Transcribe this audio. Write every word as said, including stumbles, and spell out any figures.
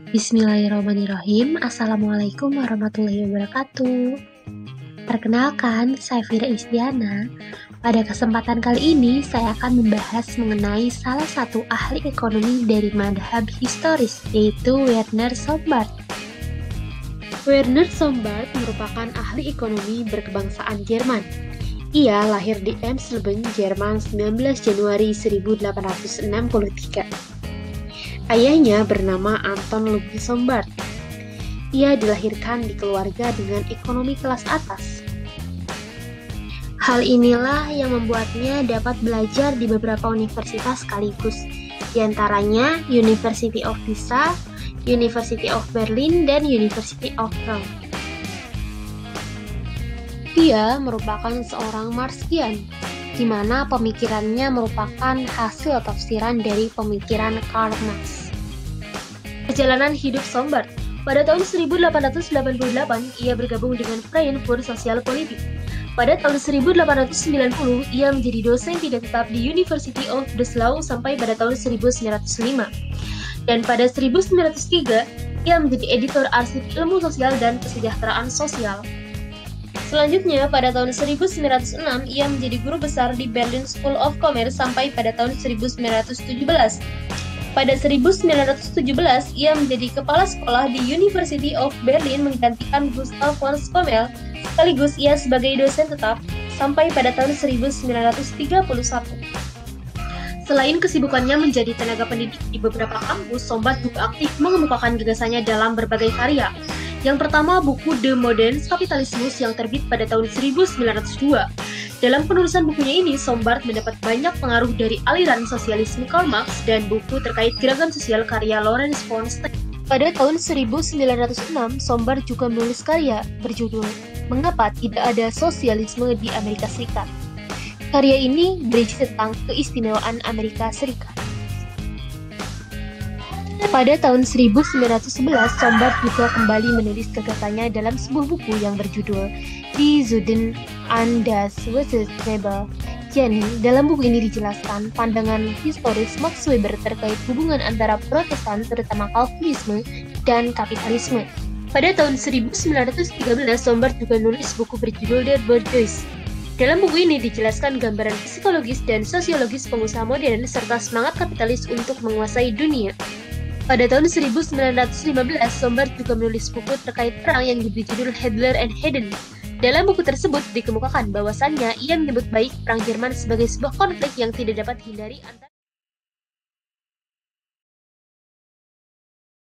Bismillahirrahmanirrahim. Assalamualaikum warahmatullahi wabarakatuh. Perkenalkan, saya Fira Istiana. Pada kesempatan kali ini, saya akan membahas mengenai salah satu ahli ekonomi dari madhab historis, yaitu Werner Sombart. Werner Sombart merupakan ahli ekonomi berkebangsaan Jerman. Ia lahir di Emsleben, Jerman sembilan belas Januari seribu delapan ratus enam puluh tiga. Ayahnya bernama Anton Ludwig Sombart. Ia dilahirkan di keluarga dengan ekonomi kelas atas. Hal inilah yang membuatnya dapat belajar di beberapa universitas sekaligus, di antaranya University of Pisa, University of Berlin, dan University of Rome. Dia merupakan seorang Marxian, di mana pemikirannya merupakan hasil tafsiran dari pemikiran Karl Marx. Perjalanan hidup Sombart. Pada tahun seribu delapan ratus delapan puluh delapan, ia bergabung dengan Verein für Sozialpolitik. Pada tahun seribu delapan ratus sembilan puluh, ia menjadi dosen tidak tetap di University of Breslau sampai pada tahun seribu sembilan ratus lima. Dan pada seribu sembilan ratus tiga, ia menjadi editor arsip ilmu sosial dan kesejahteraan sosial. Selanjutnya, pada tahun seribu sembilan ratus enam, ia menjadi guru besar di Berlin School of Commerce sampai pada tahun seribu sembilan ratus tujuh belas. Pada seribu sembilan ratus tujuh belas, ia menjadi kepala sekolah di University of Berlin menggantikan Gustav von Schommel, sekaligus ia sebagai dosen tetap sampai pada tahun seribu sembilan ratus tiga puluh satu. Selain kesibukannya menjadi tenaga pendidik di beberapa kampus, Sombart juga aktif mengemukakan gagasannya dalam berbagai karya. Yang pertama, buku The Modern Kapitalismus yang terbit pada tahun seribu sembilan ratus dua. Dalam penulisan bukunya ini, Sombart mendapat banyak pengaruh dari aliran sosialisme Karl Marx dan buku terkait gerakan sosial karya Lawrence von Stein. Pada tahun seribu sembilan ratus enam, Sombart juga menulis karya berjudul Mengapa Tidak Ada Sosialisme di Amerika Serikat. Karya ini berisi tentang keistimewaan Amerika Serikat. Pada tahun seribu sembilan ratus sebelas, Sombart juga kembali menulis gagasannya dalam sebuah buku yang berjudul Die Juden und das Weber. Yani, dalam buku ini dijelaskan pandangan historis Max Weber terkait hubungan antara Protestan, terutama Calvinisme, dan kapitalisme. Pada tahun seribu sembilan ratus tiga belas, Sombart juga menulis buku berjudul Der Bourgeois. Dalam buku ini dijelaskan gambaran psikologis dan sosiologis pengusaha modern serta semangat kapitalis untuk menguasai dunia. Pada tahun seribu sembilan ratus lima belas, Sombart juga menulis buku terkait perang yang diberi judul Hitler and Hedden. Dalam buku tersebut dikemukakan bahwasannya ia menyebut baik perang Jerman sebagai sebuah konflik yang tidak dapat dihindari antara